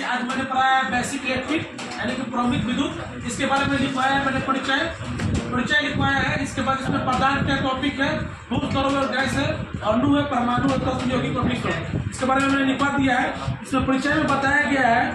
आज मैंने पढ़ाया है बेसिक इलेक्ट्रिक यानी कि प्रारंभिक विद्युत। इसके बारे में लिखवाया है मैंने परिचय लिखवाया है। इसके बाद इसमें पदार्थ का टॉपिक है, ठोस द्रव्य और गैस है, अणु है, परमाणु है, तत्व यौगिक और मिश्रण, इसके बारे में मैंने लिखवा दिया है। इसमें परिचय में बताया गया है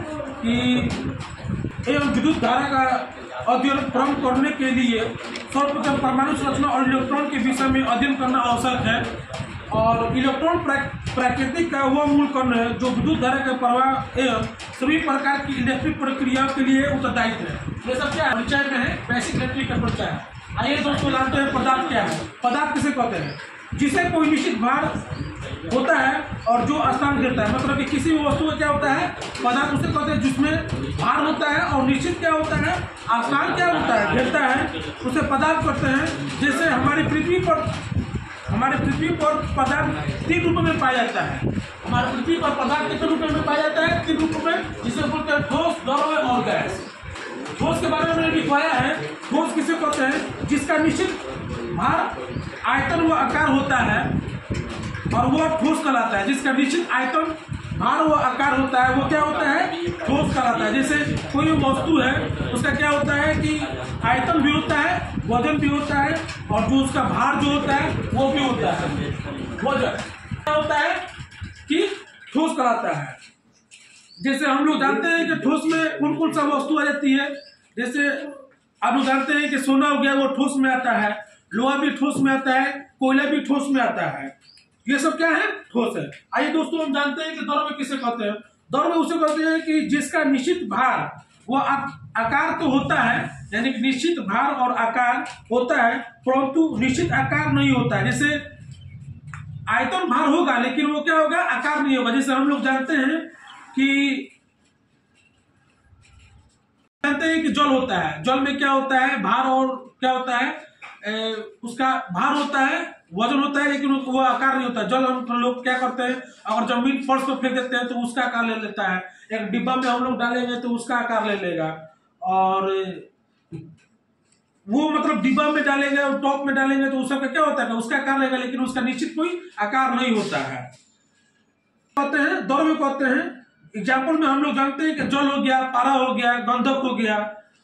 कि एवं विद्युत धारा का अध्ययन प्रारंभ करने के लिए सर्वप्रथम परमाणु संरचना और इलेक्ट्रॉन के विषय में अध्ययन करना आवश्यक है। और इलेक्ट्रॉन प्राकृतिक का वह मूल कण है जो विद्युत धारा के प्रवाह एवं सभी प्रकार की इलेक्ट्रिक प्रक्रियाओं के लिए उत्तरदायित्व है। ये सब क्या है, परिचय में है, बेसिक इलेक्ट्रिक का परिचय है। आइए दोस्तों जानते हैं पदार्थ क्या है। पदार्थ किसे कहते हैं? जिसे कोई निश्चित भार होता है और जो स्थान घेरता है, मतलब कि किसी भी वस्तु का क्या होता है, पदार्थ उसे कहते हैं जिसमें भार होता है और निश्चित क्या होता है, स्थान क्या होता है, घेरता है, उसे पदार्थ कहते हैं। जैसे हमारी पृथ्वी पर पदार्थ 3 रूपों में पाया जाता है। हमारी पृथ्वी पर पदार्थ कितने रूपों में पाया जाता है? 3 रूपों में, जिसे बोलते हैं ठोस, द्रव्य और गैस। ठोस के बारे में मैंने लिखवाया है। ठोस किसे कहते हैं? जिसका निश्चित भार, आयतन व आकार होता है और वह ठोस कहलाता है। जिसका निश्चित आयतन, भार व आकार होता है वो क्या होता है? ठोस कहलाता है। जैसे कोई वस्तु है उसका क्या होता है कि आयतन भी होता है, वजन भी होता है और जो उसका भार जो होता है वो भी होता है। वजन क्या होता है कि ठोस कहलाता है। जैसे हम लोग जानते हैं कि ठोस में कौन कौन सा वस्तु आ जाती है। जैसे आप लोग जानते हैं कि सोना हो गया वो ठोस में आता है, लोहा भी ठोस में आता है, कोयला भी ठोस में आता है। ये सब क्या है? ठोस है। आइए दोस्तों हम जानते हैं कि द्रव्य किसे कहते हैं। द्रव्य उसे कहते हैं कि जिसका निश्चित भार वो आकार तो होता है, यानी कि निश्चित भार और आकार होता है परंतु निश्चित आकार नहीं होता है। जैसे आयतन भार होगा लेकिन वो क्या होगा, आकार नहीं होगा। जैसे हम लोग जानते हैं कि जल होता है, जल में क्या होता है, भार और क्या होता है, उसका भार होता है, वजन होता है, लेकिन वो आकार नहीं होता। जल हम लोग क्या करते हैं, अगर जमीन फर्श पर फेंक देते हैं तो उसका आकार ले लेता है। एक डिब्बा में हम लोग डालेंगे तो उसका आकार ले लेगा। और वो मतलब डिब्बा में डालेंगे और टॉप में डालेंगे तो उसका क्या होता है, उसका आकार लेगा, लेकिन उसका निश्चित कोई आकार नहीं होता है। कहते हैं द्रव्य कहते हैं। एग्जाम्पल में हम लोग जानते हैं कि जल हो गया, पारा हो गया, गंधक हो गया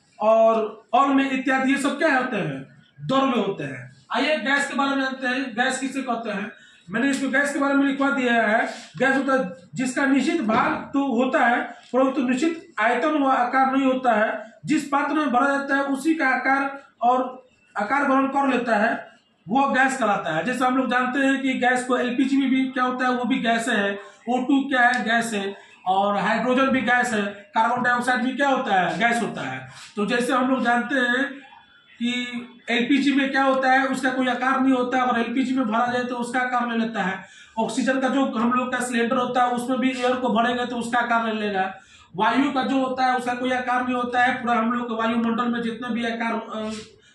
और में इत्यादि, ये सब क्या होते हैं? द्रव्य होते हैं। आइए गैस के बारे में जानते हैं। गैस किसे कहते हैं? मैंने इसको गैस के बारे में लिखवा दिया है। गैस होता है जिसका निश्चित भार तो होता है परंतु निश्चित आयतन व आकार नहीं होता है। जिस पात्र में भरा जाता है उसी का आकार और आकार ग्रहण कर लेता है, वो गैस कहलाता है। जैसे हम लोग जानते हैं कि गैस को एलपीजी में भी क्या होता है, वो भी गैस है। O2 क्या है? गैस है। और हाइड्रोजन भी गैस है। कार्बन डाइऑक्साइड भी क्या होता है? गैस होता है। तो जैसे हम लोग जानते हैं कि एलपीजी में क्या होता है, उसका कोई आकार नहीं होता है और एलपीजी में भरा जाए तो उसका आकार ले लेता है। ऑक्सीजन का जो हम लोग का सिलेंडर होता है उसमें भी एयर को भरेंगे तो उसका आकार ले लेगा। वायु का जो होता है उसका कोई आकार नहीं होता है। पूरा हम लोग वायुमंडल में जितने भी आकार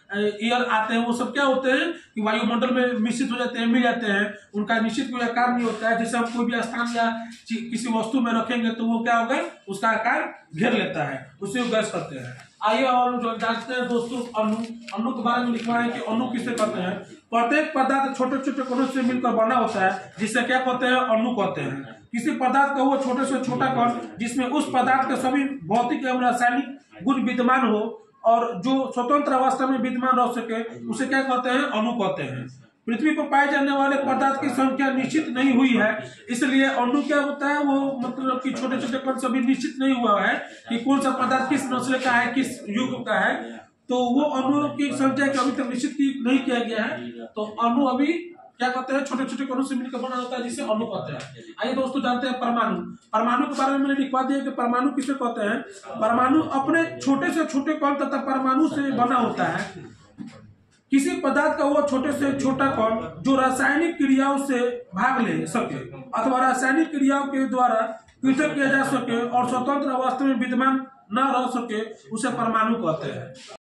एयर आते हैं वो सब क्या होते हैं कि वायुमंडल में मिश्रित हो जाते हैं, मिल जाते हैं। उनका निश्चित कोई आकार नहीं होता है। जैसे हम कोई भी स्थान या किसी वस्तु में रखेंगे तो वो क्या होगा, उसका आकार घेर लेता है, उसे गैस करते हैं। आइए और जो जानते हैं दोस्तों अणु के बारे में लिखा है कि अणु किसे कहते हैं। प्रत्येक पदार्थ छोटे छोटे कणों से मिलकर बना होता है, जिससे क्या कहते हैं, अणु कहते हैं। किसी पदार्थ का वो छोटे से छोटा कण जिसमें उस पदार्थ के सभी भौतिक एवं रासायनिक गुण विद्यमान हो और जो स्वतंत्र अवस्था में विद्यमान रह सके उसे क्या कहते हैं, अणु कहते हैं। पृथ्वी पर पाए जाने वाले पदार्थ की संख्या निश्चित नहीं हुई है, इसलिए अणु क्या होता है, वो मतलब कि छोटे छोटे कण सभी निश्चित नहीं हुआ है कि कौन सा पदार्थ किस नस्ल का है, किस युग का है। तो वो अणु की संख्या का अभी तक निश्चित नहीं किया गया है। तो अणु अभी क्या कहते हैं, छोटे छोटे कणों से मिलकर बना होता है, जिसे अणु कहते हैं। आइए दोस्तों जानते हैं परमाणु। परमाणु के बारे में मैंने लिखवा दिया कि परमाणु किसे कहते हैं। परमाणु अपने छोटे से छोटे कण तथा परमाणु से बना होता है। किसी पदार्थ का वो छोटे से छोटा कण जो रासायनिक क्रियाओं से भाग ले सके अथवा रासायनिक क्रियाओं के द्वारा पृथक किया जा सके और स्वतंत्र अवस्था में विद्यमान न रह सके, उसे परमाणु कहते हैं।